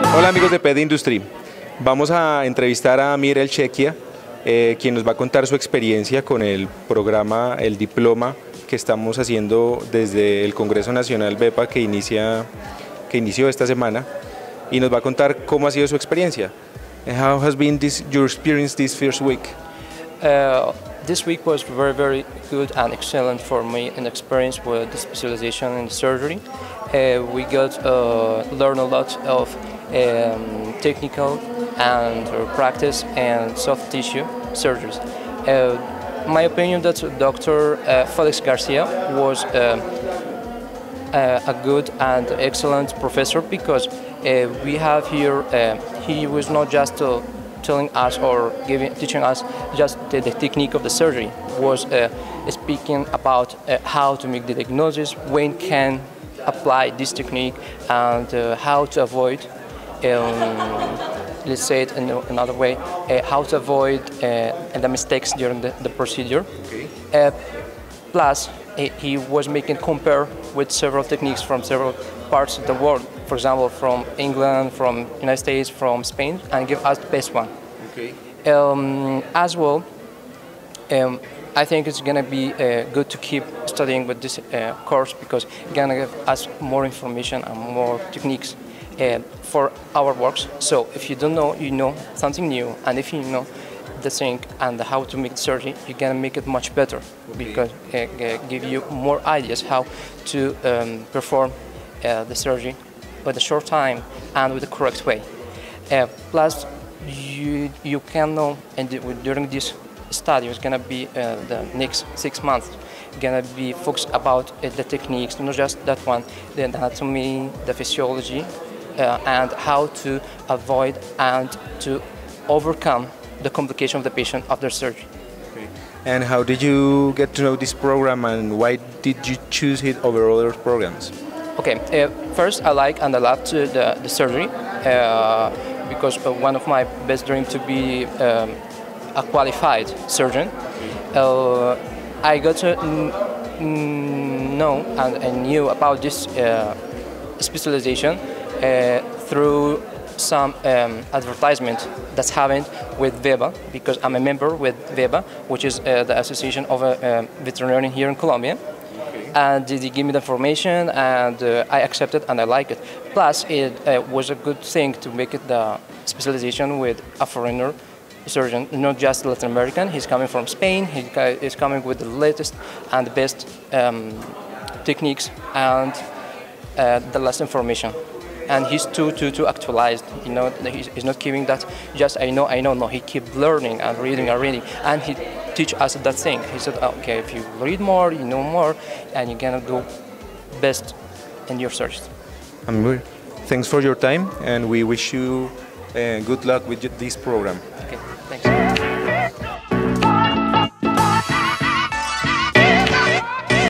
Hola amigos de PED Industry, vamos a entrevistar a Mirel Chequia, quien nos va a contar su experiencia con el programa, el diploma que estamos haciendo desde el Congreso Nacional VEPA que inició esta semana, y nos va a contar cómo ha sido su experiencia. How has been your experience this first week? This week was very good and excellent for me in experience with the specialization in surgery. We got learn a lot of technical and practice and soft tissue surgeries. My opinion that Dr. Felix Garcia was a good and excellent professor because we have here, he was not just telling us or teaching us just the technique of the surgery, was speaking about how to make the diagnosis, when can apply this technique, and how to avoid, let's say it in another way, how to avoid the mistakes during the procedure. Okay. Plus, he was making compare with several techniques from several parts of the world. For example, from England, from United States, from Spain, and give us the best one. Okay. As well, I think it's gonna be good to keep studying with this course because it's gonna give us more information and more techniques for our works. So if you don't know, you know something new, and if you know the thing and how to make the surgery, you're gonna make it much better. Okay. Because give you more ideas how to perform the surgery with a short time and with the correct way. Plus, you can know, and during this study, it's gonna be the next 6 months, gonna be focused about the techniques, not just that one, the anatomy, the physiology, and how to avoid and to overcome the complication of the patient after surgery. Okay. And how did you get to know this program, and why did you choose it over other programs? Okay, first I like and I love the surgery because one of my best dreams to be a qualified surgeon. I got to know and I knew about this specialization through some advertisement that's happened with VEBA, because I'm a member with VEBA, which is the Association of Veterinarians here in Colombia. Okay. And they gave me the information, and I accepted and I like it. Plus, it was a good thing to make it the specialization with a foreigner surgeon, not just Latin American. He's coming from Spain. He is coming with the latest and the best techniques and the last information. And he's too actualized. You know, he's not giving that just I know. No, he keeps learning and reading, and he teach us that thing. He said, okay, if you read more, you know more, and you're gonna do best in your search. Thanks for your time, and we wish you good luck with this program. Okay, thanks.